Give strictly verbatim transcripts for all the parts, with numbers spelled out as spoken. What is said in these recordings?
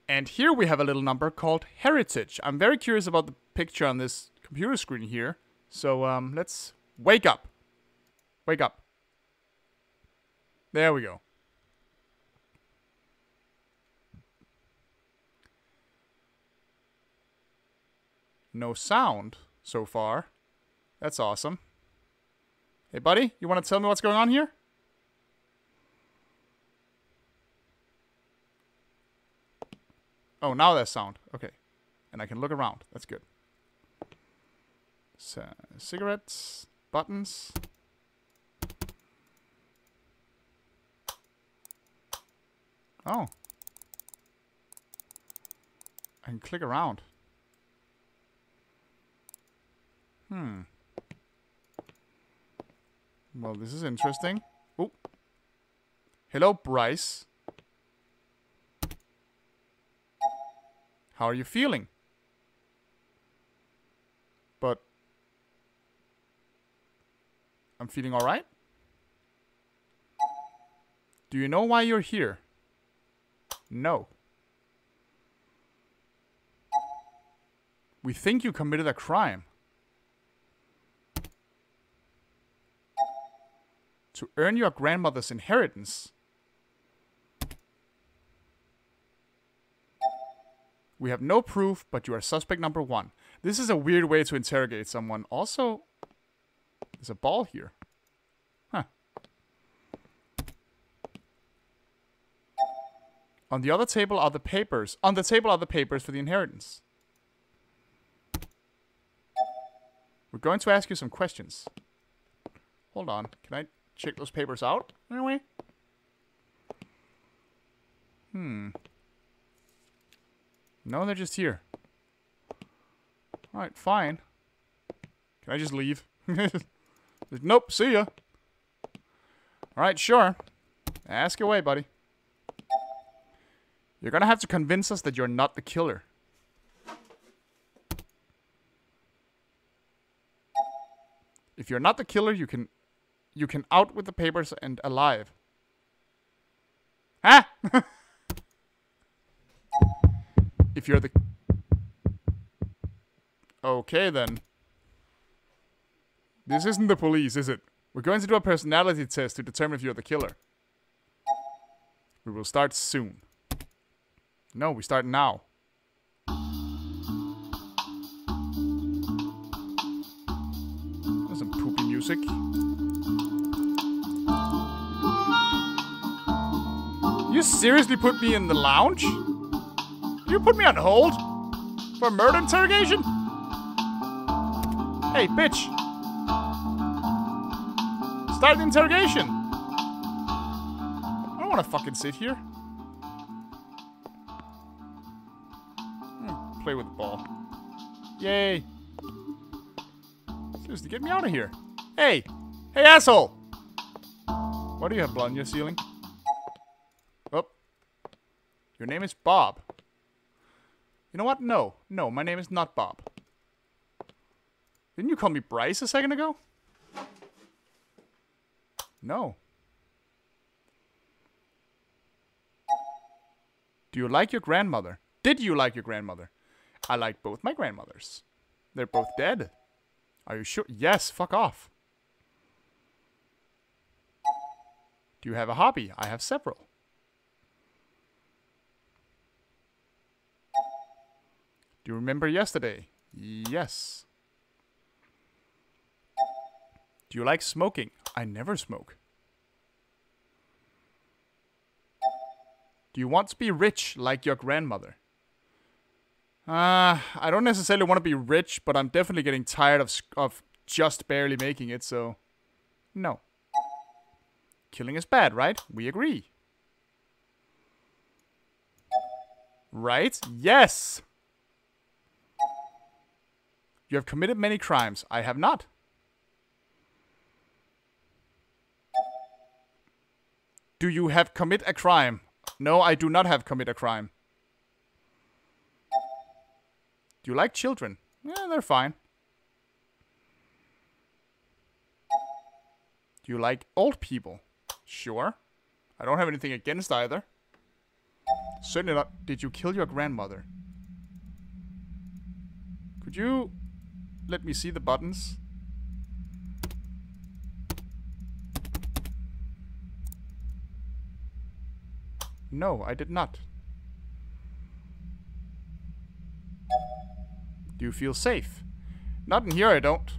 And here we have a little number called heritage. I'm very curious about the picture on this computer screen here. So um, let's wake up. Wake up. There we go. No sound so far. That's awesome. Hey, buddy, you want to tell me what's going on here? Oh, now there's sound. Okay. And I can look around. That's good. So, cigarettes, buttons. Oh. I can click around. Hmm. Well, this is interesting. Oh. Hello, Bryce. How are you feeling? But I'm feeling all right. Do you know why you're here? No. We think you committed a crime. To earn your grandmother's inheritance. We have no proof, but you are suspect number one. This is a weird way to interrogate someone. Also, there's a ball here. Huh. On the other table are the papers. On the table are the papers for the inheritance. We're going to ask you some questions. Hold on. Can I check those papers out anyway? Hmm. No, they're just here. Alright, fine. Can I just leave? Nope, see ya. Alright, sure. Ask away, buddy. You're gonna have to convince us that you're not the killer. If you're not the killer, you can... You can out with the papers and alive. Ah! If you're the... Okay, then. This isn't the police, is it? We're going to do a personality test to determine if you're the killer. We will start soon. No, we start now. There's some poopy music. You seriously put me in the lounge? You put me on hold? For a murder interrogation? Hey, bitch. Start the interrogation. I don't want to fucking sit here. Hmm, play with the ball. Yay. Seriously, get me out of here. Hey. Hey, asshole. Why do you have blood on your ceiling? Oh. Your name is Bob. You know what? No. No, my name is not Bob. Didn't you call me Bryce a second ago? No. Do you like your grandmother? Did you like your grandmother? I like both my grandmothers. They're both dead. Are you sure? Yes, fuck off. Do you have a hobby? I have several. Do you remember yesterday? Yes. Do you like smoking? I never smoke. Do you want to be rich like your grandmother? Uh, I don't necessarily want to be rich, but I'm definitely getting tired of, of just barely making it, so... No. Killing is bad, right? We agree. Right? Yes! You have committed many crimes. I have not. Do you have commit a crime? No, I do not have commit a crime. Do you like children? Yeah, they're fine. Do you like old people? Sure. I don't have anything against either. Certainly not. Did you kill your grandmother? Could you let me see the buttons? No, I did not. Do you feel safe? Not in here, I don't.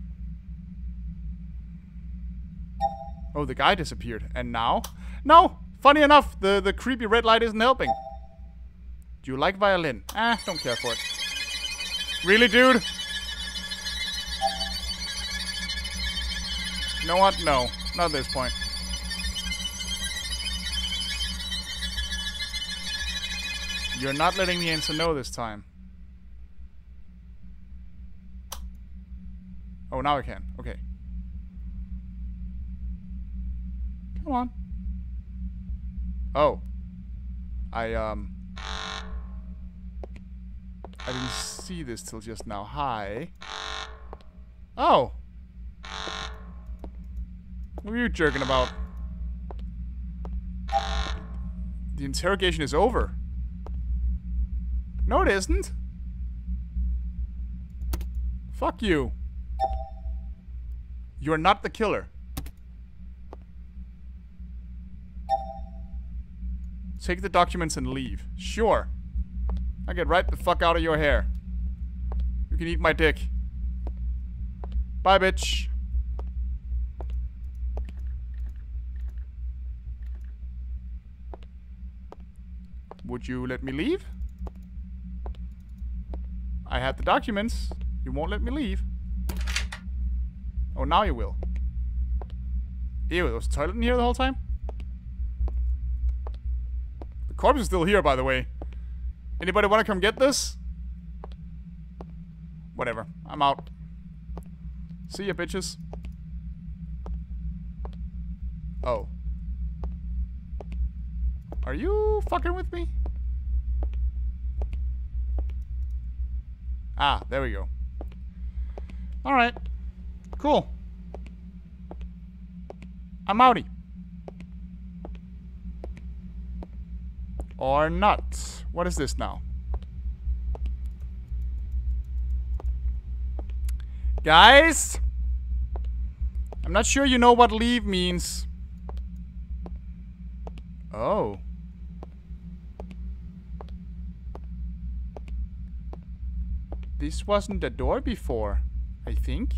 Oh, the guy disappeared. And now? No! Funny enough, the, the creepy red light isn't helping. Do you like violin? Ah, don't care for it. Really, dude? You know what? No. Not at this point. You're not letting me answer no this time. Oh, now I can. Okay. Come on. Oh. I, um... I didn't see this till just now. Hi. Oh. What are you jerking about? The interrogation is over. No, it isn't. Fuck you. You're not the killer. Take the documents and leave. Sure. I get right the fuck out of your hair. You can eat my dick. Bye, bitch. Would you let me leave? I had the documents. You won't let me leave. Oh, now you will. Ew, there was a toilet in here the whole time? The corpse is still here, by the way. Anybody want to come get this? Whatever. I'm out. See ya, bitches. Oh. Are you fucking with me? Ah, there we go. Alright. Cool. I'm outie. Or not. What is this now? Guys? I'm not sure you know what leave means. Oh. This wasn't a door before, I think.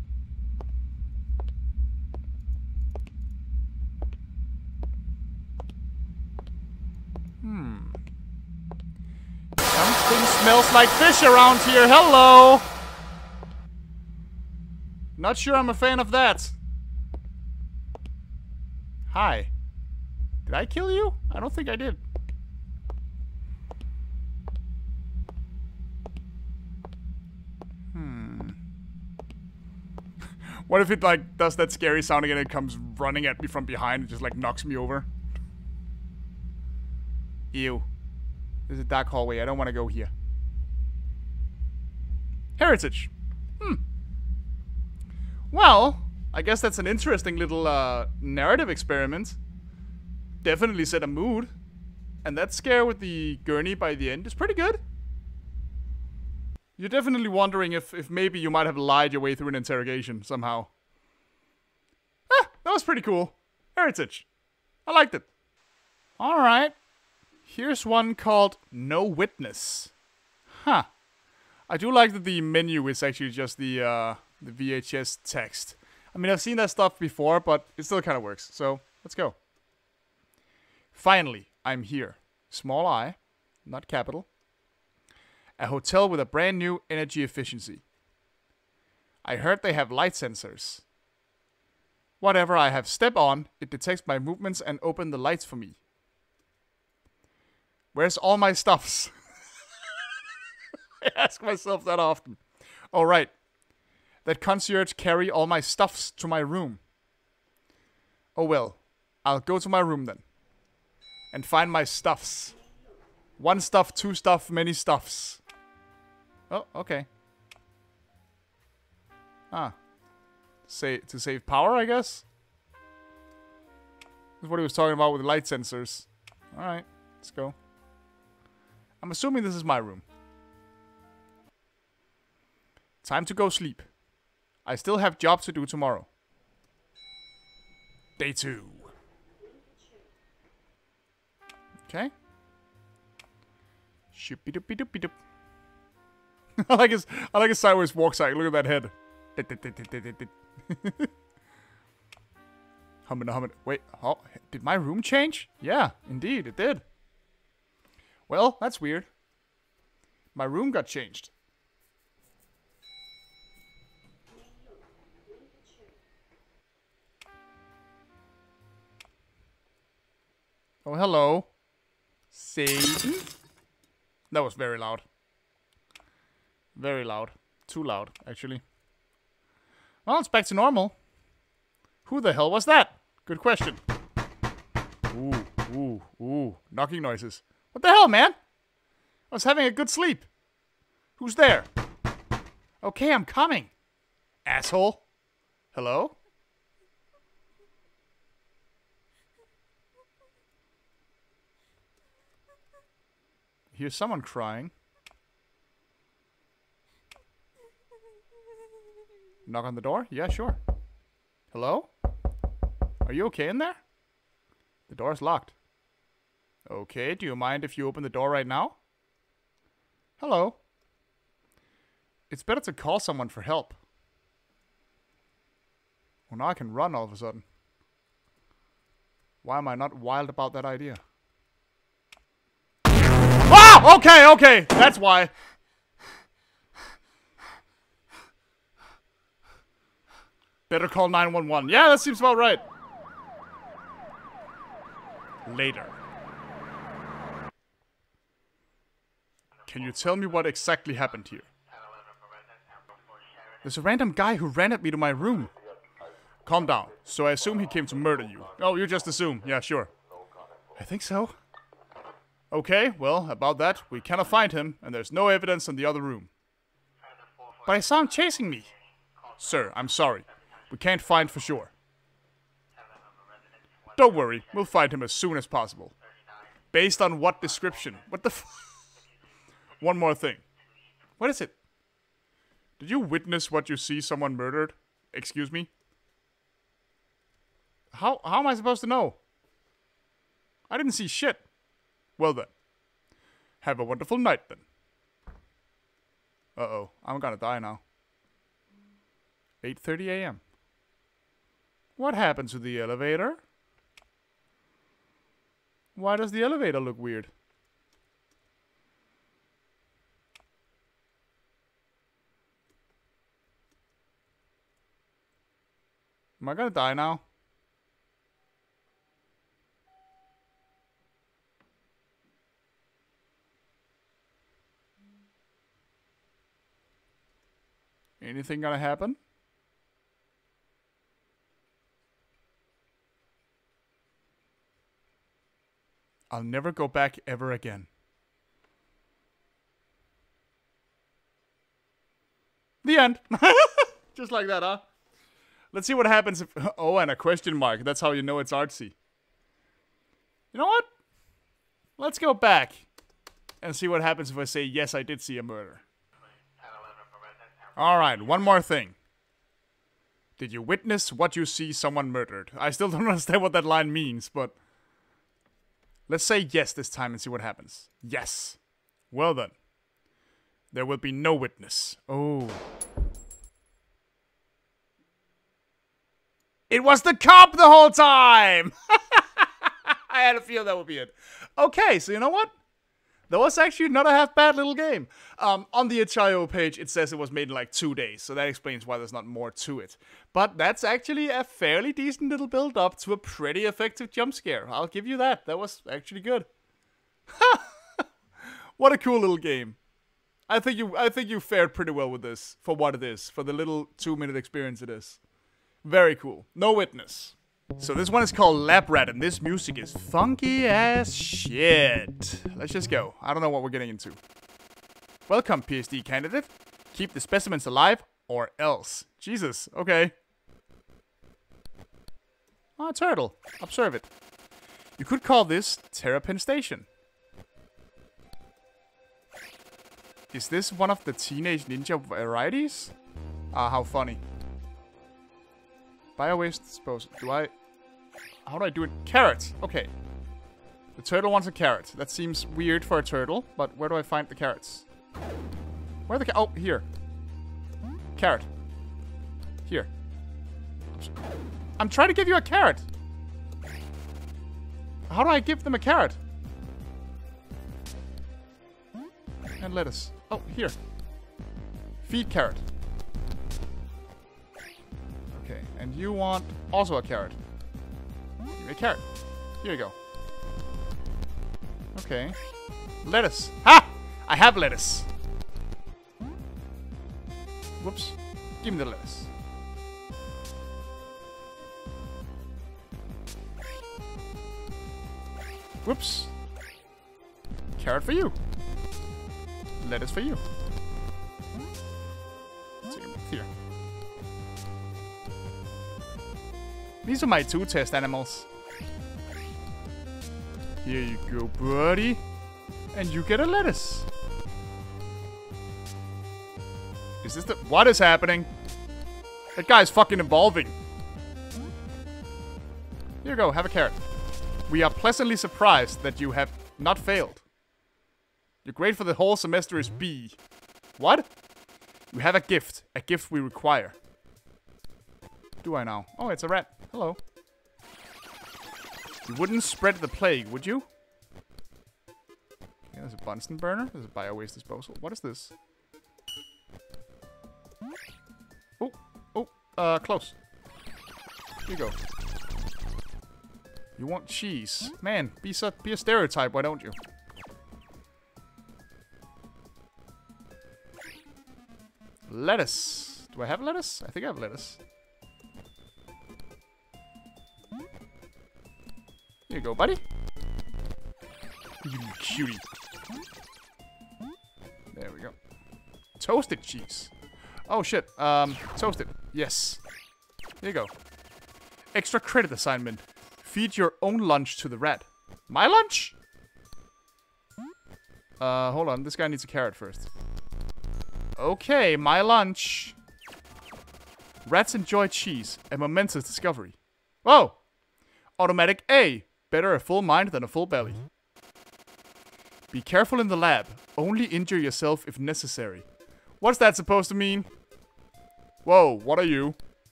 Hmm. Something smells like fish around here. Hello! Not sure I'm a fan of that. Hi. Did I kill you? I don't think I did. Hmm. What if it, like, does that scary sound again and it comes running at me from behind and just, like, knocks me over? Ew. There's a dark hallway. I don't want to go here. Heritage. Hmm. Well, I guess that's an interesting little uh, narrative experiment. Definitely set a mood. And that scare with the gurney by the end is pretty good. You're definitely wondering if, if maybe you might have lied your way through an interrogation somehow. Ah, that was pretty cool. Heritage. I liked it. Alright. Here's one called No Witness. Huh. I do like that the menu is actually just the, uh, the V H S text. I mean, I've seen that stuff before, but it still kind of works. So, let's go. Finally, I'm here. Small I, not capital. A hotel with a brand new energy efficiency. I heard they have light sensors. Whatever I have step on, it detects my movements and open the lights for me. Where's all my stuffs? I ask myself that often. Oh, right. That concierge carry all my stuffs to my room. Oh, well. I'll go to my room then. And find my stuffs. One stuff, two stuff, many stuffs. Oh, okay. Ah. Say, to save power, I guess? That's what he was talking about with the light sensors. Alright, let's go. I'm assuming this is my room. Time to go sleep. I still have jobs to do tomorrow. Day two. Okay. Shoopy doopy doopy doop. I like his I like his sideways walk cycle. Look at that head. Humming, humming. Wait, oh, did my room change? Yeah, indeed, it did. Well, that's weird. My room got changed. Oh, hello. Satan? That was very loud. Very loud. Too loud, actually. Well, it's back to normal. Who the hell was that? Good question. Ooh, ooh, ooh. Knocking noises. What the hell, man? I was having a good sleep. Who's there? Okay, I'm coming. Asshole. Hello? Here's someone crying. Knock on the door? Yeah, sure. Hello? Are you okay in there? The door's locked. Okay, do you mind if you open the door right now? Hello? It's better to call someone for help. Well, now I can run all of a sudden. Why am I not wild about that idea? Ah! Okay, okay! That's why. Better call nine one one. Yeah, that seems about right. Later. Can you tell me what exactly happened here? There's a random guy who ran at me to my room. Calm down. So I assume he came to murder you. Oh, you just assume. Yeah, sure. I think so. Okay, well, about that, we cannot find him, and there's no evidence in the other room. But I saw him chasing me. Sir, I'm sorry. We can't find for sure. Don't worry, we'll find him as soon as possible. Based on what description? What the f- One more thing. What is it? Did you witness what you see someone murdered? Excuse me? How, how am I supposed to know? I didn't see shit. Well then. Have a wonderful night then. Uh-oh, I'm gonna die now. eight thirty a m What happened to the elevator? Why does the elevator look weird? Am I gonna die now? Anything gonna happen? I'll never go back ever again. The end. Just like that, huh? Let's see what happens if... Oh, and a question mark. That's how you know it's artsy. You know what? Let's go back and see what happens if I say, yes, I did see a murder. Alright, one more thing. Did you witness what you see someone murdered? I still don't understand what that line means, but... Let's say yes this time and see what happens. Yes. Well then. There will be no witness. Oh. It was the cop the whole time! I had a feel that would be it. Okay, so you know what? That was actually not a half bad little game. Um, on the itch dot i o page, it says it was made in like two days, so that explains why there's not more to it. But that's actually a fairly decent little build-up to a pretty effective jump scare. I'll give you that. That was actually good. What a cool little game. I think you, I think you fared pretty well with this for what it is, for the little two-minute experience it is. Very cool. No witness. So this one is called Lab Rat, and this music is funky as shit. Let's just go. I don't know what we're getting into. Welcome, PhD candidate. Keep the specimens alive, or else. Jesus, okay. Ah, turtle. Observe it. You could call this Terrapin Station. Is this one of the Teenage Ninja varieties? Ah, how funny. Bio-waste disposal. Do I... How do I do it? Carrot! Okay. The turtle wants a carrot. That seems weird for a turtle, but where do I find the carrots? Where are the ca- Oh, here. Carrot. Here. I'm trying to give you a carrot! How do I give them a carrot? And lettuce. Oh, here. Feed carrot. Okay, and you want also a carrot. Give me a carrot. Here you go. Okay. Lettuce. Ha! I have lettuce. Whoops. Give me the lettuce. Whoops. Carrot for you. Lettuce for you. Take him here. These are my two test animals. Here you go, buddy. And you get a lettuce. Is this the... What is happening? That guy's fucking evolving. Here you go, have a carrot. We are pleasantly surprised that you have not failed. Your grade for the whole semester is B. What? You have a gift. A gift we require. Do I now? Oh, it's a rat. Hello. You wouldn't spread the plague, would you? Okay, there's a Bunsen burner. There's a bio-waste disposal. What is this? Oh, oh, uh, close. Here you go. You want cheese. Man, be, so, be a stereotype, why don't you? Lettuce. Do I have lettuce? I think I have lettuce. Here you go, buddy. You cutie. There we go. Toasted cheese. Oh, shit. Um, toasted. Yes. Here you go. Extra credit assignment. Feed your own lunch to the rat. My lunch? Uh, hold on. This guy needs a carrot first. Okay, my lunch. Rats enjoy cheese. A momentous discovery. Whoa! Automatic A. Better a full mind than a full belly. Be careful in the lab. Only injure yourself if necessary. What's that supposed to mean? Whoa, what are you?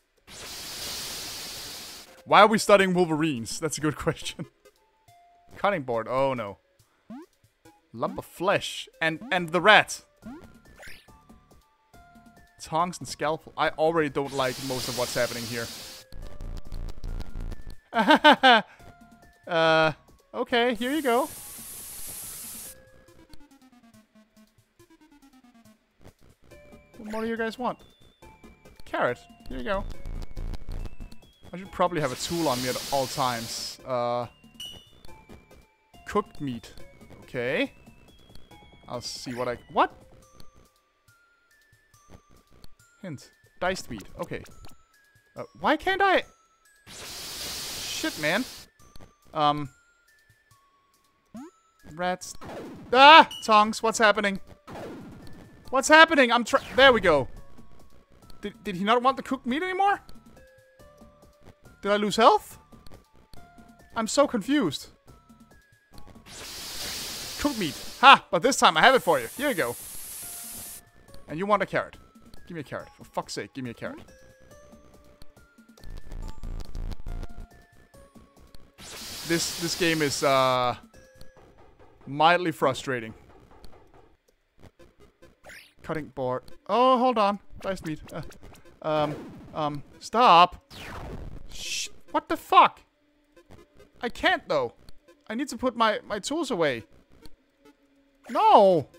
Why are we studying Wolverines? That's a good question. Cutting board. Oh, no. Lump of flesh. And, and the rat. Tongs and scalpel. I already don't like most of what's happening here. uh, okay, here you go. What more do you guys want? Carrot. Here you go. I should probably have a tool on me at all times. Uh, cooked meat. Okay. I'll see what I... What? Hint. Diced meat. Okay. Uh, why can't I... Shit, man. Um. Rats. Ah! Tongs, what's happening? What's happening? I'm try- There we go. Did, did he not want the cooked meat anymore? Did I lose health? I'm so confused. Cooked meat. Ha! But this time I have it for you. Here you go. And you want a carrot. Give me a carrot. For fuck's sake, give me a carrot. This this game is uh mildly frustrating. Cutting board. Oh, hold on. Diced meat. Uh, um, um, stop. Shh. What the fuck? I can't though. I need to put my my tools away. No.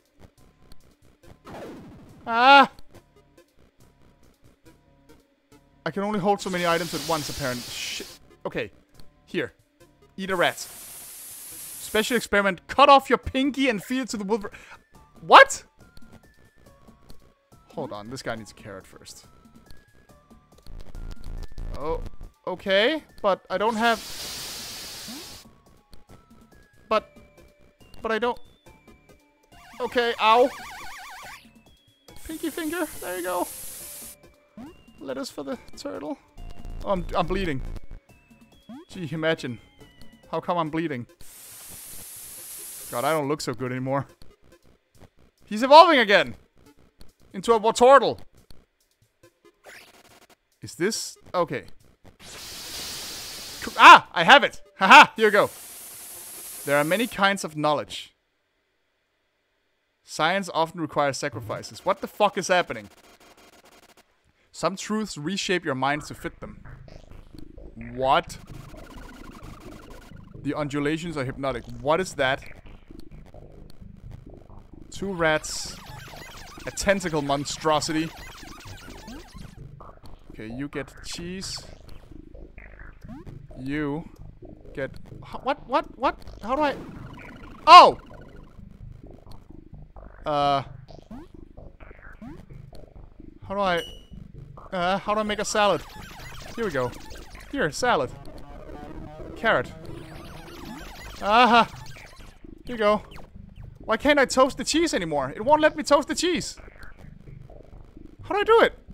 Ah. I can only hold so many items at once, apparently. Shit. Okay. Here. Eat a rat. Special experiment. Cut off your pinky and feed it to the wolver... What? Hold on. This guy needs a carrot first. Oh. Okay. But I don't have... But... But I don't... Okay. Ow. Pinky finger. There you go. Lettuce for the turtle. Oh, I'm, I'm bleeding. Gee, imagine. How come I'm bleeding? God, I don't look so good anymore. He's evolving again! Into a turtle. Is this... Okay. Ah! I have it! Haha! Here you go. There are many kinds of knowledge. Science often requires sacrifices. What the fuck is happening? Some truths reshape your mind to fit them. What? The undulations are hypnotic. What is that? Two rats. A tentacle monstrosity. Okay, you get cheese. You get... What? What? What? How do I... Oh! Uh... How do I... Uh, how do I make a salad? Here we go. Here, salad. Carrot. Aha! Here you go. Why can't I toast the cheese anymore? It won't let me toast the cheese. How do I do it?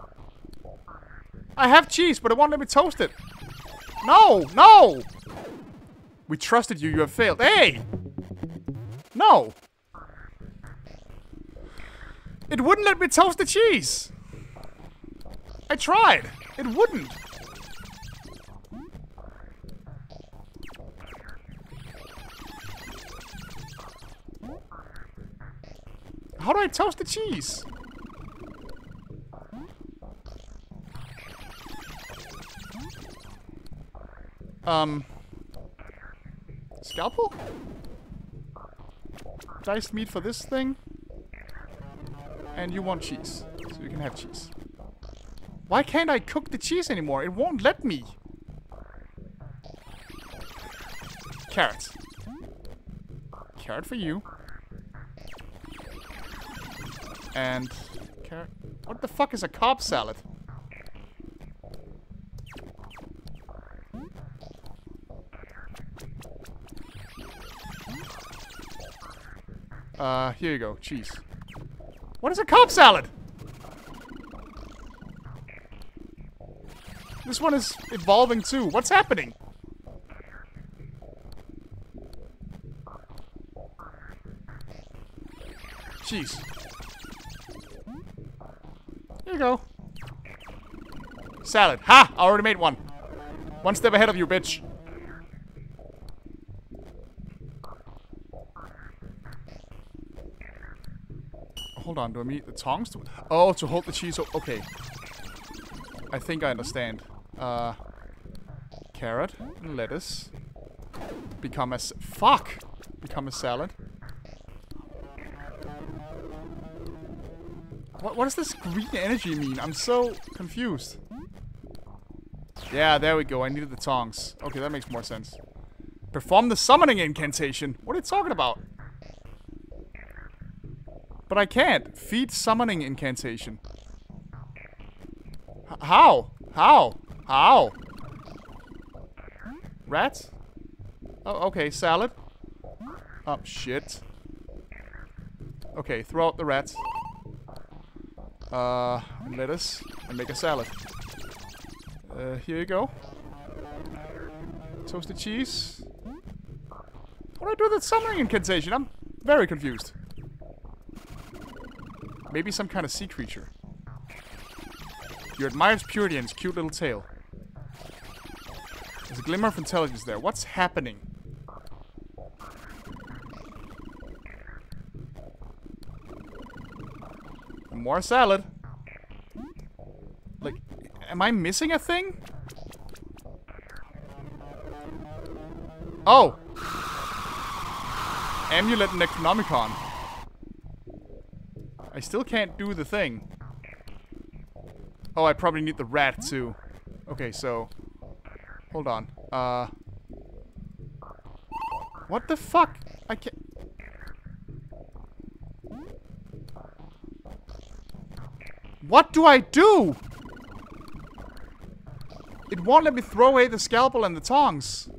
I have cheese, but it won't let me toast it. No! No! We trusted you. You have failed. Hey! No! It wouldn't let me toast the cheese. I tried. It wouldn't. How do I toast the cheese? Um. Scalpel? Diced meat for this thing. And you want cheese. So you can have cheese. Why can't I cook the cheese anymore? It won't let me. Carrot. Carrot for you. And carrot. What the fuck is a Cobb salad? Uh, here you go. Cheese. What is a Cobb salad? This one is evolving too. What's happening? Cheese. Here you go. Salad. Ha! I already made one. One step ahead of you, bitch. Hold on, do I need the tongs to... Oh, to hold the cheese... Okay. I think I understand. Uh... Carrot and lettuce. Become a... Fuck! Become a salad. What, what does this green energy mean? I'm so confused. Yeah, there we go. I needed the tongs. Okay, that makes more sense. Perform the summoning incantation. What are you talking about? But I can't. Feed summoning incantation. H how? How? How? Rats? Oh, okay. Salad. Oh, shit. Okay, throw out the rats. Uh, lettuce. And make a salad. Uh, here you go. Toasted cheese. What do I do with that summoning incantation? I'm very confused. Maybe some kind of sea creature. You admire its purity and its cute little tail. There's a glimmer of intelligence there. What's happening? More salad. Like, am I missing a thing? Oh! Amulet Necronomicon. I still can't do the thing. Oh, I probably need the rat too. Okay, so... Hold on. Uh... What the fuck? I can't... What do I do? It won't let me throw away the scalpel and the tongs.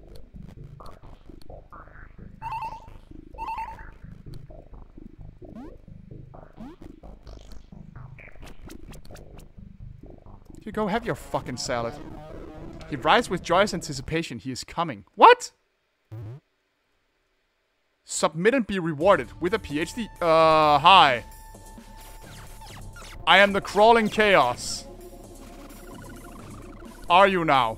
you go, have your fucking salad. He writes with joyous anticipation. He is coming. What? Submit and be rewarded with a PhD. Uh, hi. I am the crawling chaos. Are you now?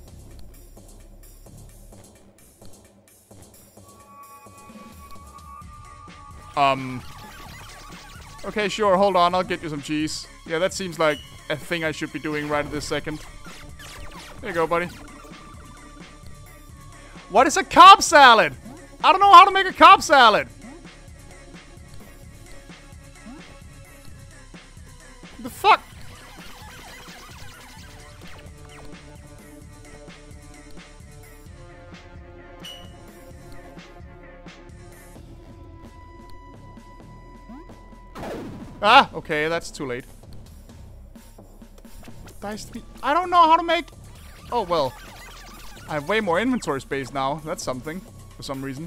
Um. Okay, sure. Hold on. I'll get you some cheese. Yeah, that seems like a thing I should be doing right at this second. There you go, buddy. What is a Cobb salad? I don't know how to make a Cobb salad. The fuck? Ah, okay, that's too late. Diced meat. I don't know how to make... Oh, well. I have way more inventory space now. That's something. For some reason.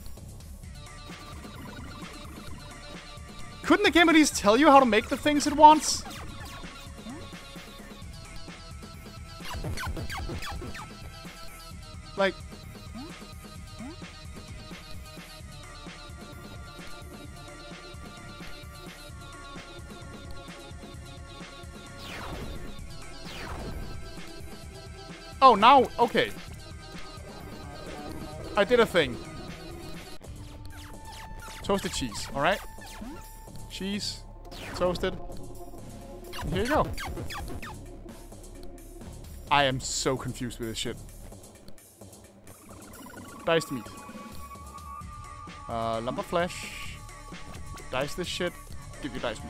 Couldn't the game at least tell you how to make the things it wants? Like... Oh, now, okay. I did a thing. Toasted cheese, alright? Cheese, toasted. Here you go. I am so confused with this shit. Diced meat. Uh, lump of flesh. Dice this shit. Give you diced meat.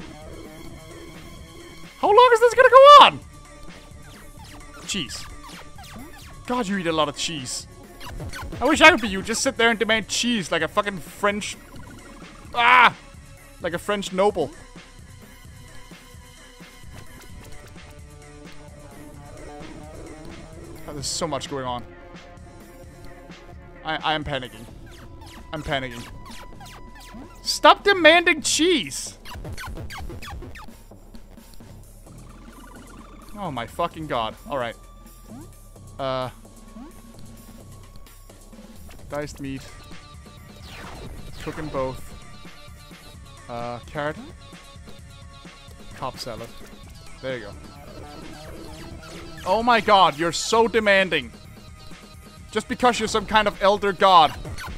How long is this gonna go on? Cheese. God, you eat a lot of cheese. I wish I could be you. Just sit there and demand cheese like a fucking French... Ah! Like a French noble. Oh, there's so much going on. I, I am panicking. I'm panicking. Stop demanding cheese! Oh my fucking god. Alright. Uh... Diced meat. Cooking both. Uh, carrot. Cobb salad. There you go. Oh my god, you're so demanding. Just because you're some kind of elder god.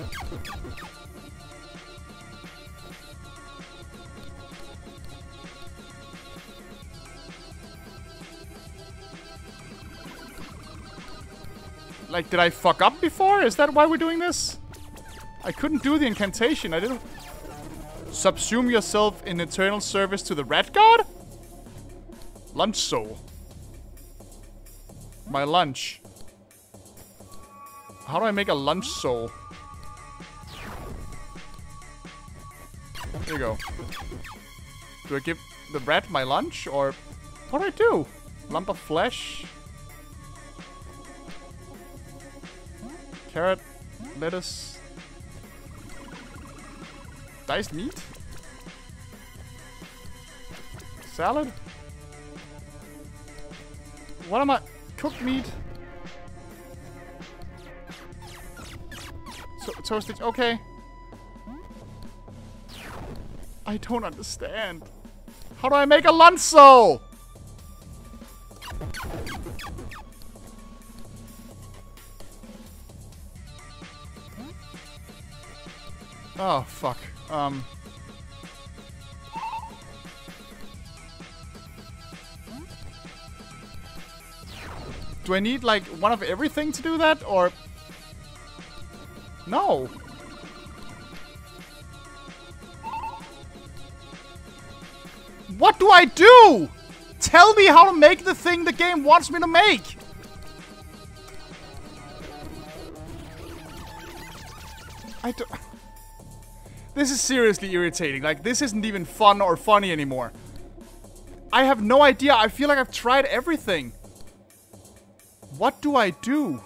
Like, did I fuck up before? Is that why we're doing this? I couldn't do the incantation. I didn't... Subsume yourself in eternal service to the rat god? Lunch soul. My lunch. How do I make a lunch soul? There you go. Do I give the rat my lunch? Or what do I do? Lump of flesh? Carrot, lettuce, diced meat, salad. What am I? Cooked meat. So toasted. Okay. I don't understand. How do I make a lunch soul? Oh, fuck. Um... Do I need, like, one of everything to do that, or... No. What do I do? Tell me how to make the thing the game wants me to make. I don't... This is seriously irritating. Like, this isn't even fun or funny anymore. I have no idea. I feel like I've tried everything. What do I do?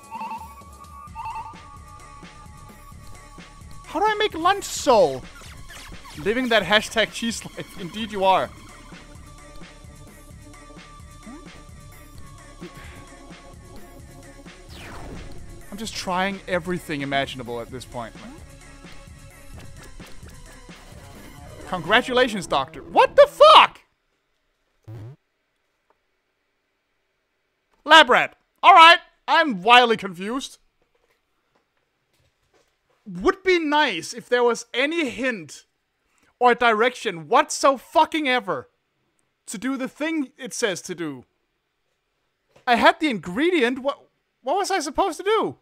How do I make lunch soul? Living that hashtag cheese life. Indeed you are. I'm just trying everything imaginable at this point. Congratulations, Doctor. What the fuck? Lab rat. Alright, I'm wildly confused. Would be nice if there was any hint or direction whatsoever to do the thing it says to do. I had the ingredient. What, what was I supposed to do?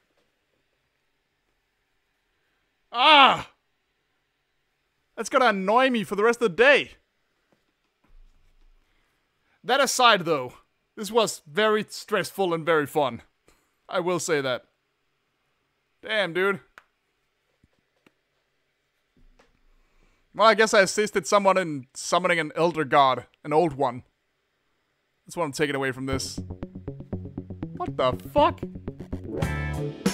Ah! That's gonna annoy me for the rest of the day. That aside, though, this was very stressful and very fun. I will say that. Damn, dude. Well, I guess I assisted someone in summoning an elder god. An old one. That's what I'm taking away from this. What the fuck?